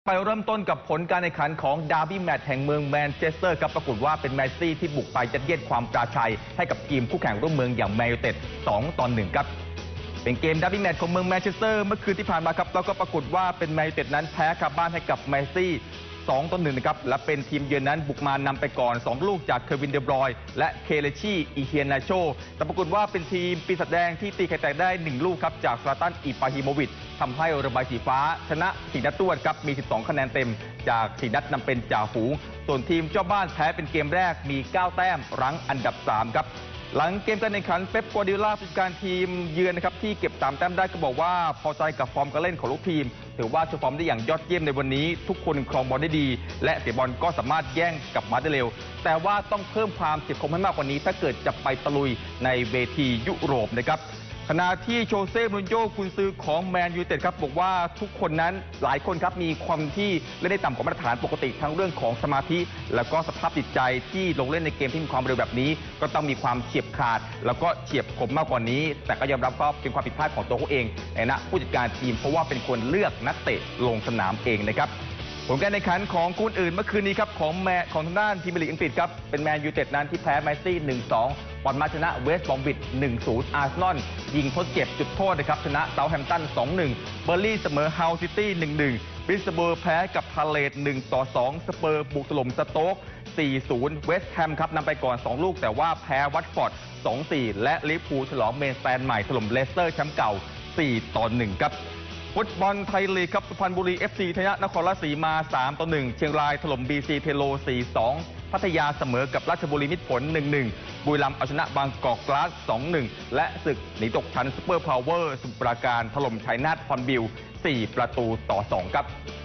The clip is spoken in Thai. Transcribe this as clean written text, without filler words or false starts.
ไปเริ่มต้นกับผลการแข่งขันของดาร์บี้แมตช์แห่งเมืองแมนเชสเตอร์ครับปรากฏว่าเป็นแมนซี่ที่บุกไปยัดเยียดความปราชัยให้กับทีมคู่แข่งร่วมเมืองอย่างแมนยูไนเต็ด2-1ครับเป็นเกมดาร์บี้แมตช์ของเมืองแมนเชสเตอร์เมื่อคืนที่ผ่านมาครับแล้วก็ปรากฏว่าเป็นแมนยูไนเต็ดนั้นแพ้คาบ้านให้กับแมนซี่2-1นะครับและเป็นทีมเยือนนั้นบุกมานำไปก่อน2ลูกจากเควินเดบรอยและเคเลชี่อีเฮียนาโชแต่ปรากฏว่าเป็นทีมปีศาจแดงที่ตีไข่แตกได้1ลูกครับจากซาตันอิบราฮิโมวิชทำให้ระบายสีฟ้าชนะ4 นัดรวดครับมี12คะแนนเต็มจาก4 นัดนำเป็นจ่าฝูงส่วนทีมเจ้าบ้านแพ้เป็นเกมแรกมี9 แต้มรั้งอันดับ3ครับหลังเกมการแข่งขันเป๊ป กัวร์ดิโอลาผู้จัดการทีมเยือนนะครับที่เก็บ3 แต้มได้ก็บอกว่าพอใจกับฟอร์มการเล่นของลูกทีมถือว่าโชว์ฟอร์มได้อย่างยอดเยี่ยมในวันนี้ทุกคนครองบอลได้ดีและเสียบอลก็สามารถแย่งกลับมาได้เร็วแต่ว่าต้องเพิ่มความเฉียบคมให้มากกว่านี้ถ้าเกิดจะไปตะลุยในเวทียุโรปนะครับขณะที่โชเซ่มูรินโญ่กุนซือของแมนยูไนเต็ดครับบอกว่าทุกคนนั้นหลายคนครับมีความที่เล่นได้ต่ำกว่ามาตรฐานปกติทั้งเรื่องของสมาธิแล้วก็สภาพจิตใจที่ลงเล่นในเกมที่มีความเร็วแบบนี้ก็ต้องมีความเฉียบขาดแล้วก็เฉียบคมมากกว่านี้แต่ก็ยอมรับว่าเป็นความผิดพลาดของตัวเขาเองในฐานะผู้จัดการทีมเพราะว่าเป็นคนเลือกนักเตะลงสนามเองนะครับผลการแข่งขันของคู่อื่นเมื่อคืนนี้ครับของทางด้านพรีเมียร์ลีกอังกฤษครับเป็นแมนยูไนเต็ดนั้นที่แพ้แมนซี่ 1-2 บอลมาชนะเวสต์บรอมวิช 1-0 อาร์เซนอลยิงทดเจ็บจุดโทษนะครับชนะเซาท์แฮมป์ตัน 2-1 เบอร์ลี่เสมอฮัลซิตี้ 1-1 บริสเบอร์แพ้กับพาเลต 1-2 สเปอร์บุกถล่มสโต๊ก 4-0 เวสต์แฮมครับนำไปก่อน2 ลูกแต่ว่าแพ้วัตฟอร์ด 2-4 และลิเวอร์พูลฉลองเมนสแตนใหม่ถล่มเลสเตอร์แชมป์เก่า 4-1 ครับฟุตบอลไทยลีกครับสุพรรณบุรี FC ชนะนครราชสีมา 3-1 เชียงรายถล่ม BC เทโล 4-2 พัทยาเสมอกับราชบุรีมิตรผล 1-1 บุรีรัมย์เอาชนะบางกอกกลาส 2-1 และศึกหนีตกชั้นซุปเปอร์พาวเวอร์สมุทรปราการถล่มชัยนาทฮอนบิล 4-2 ครับ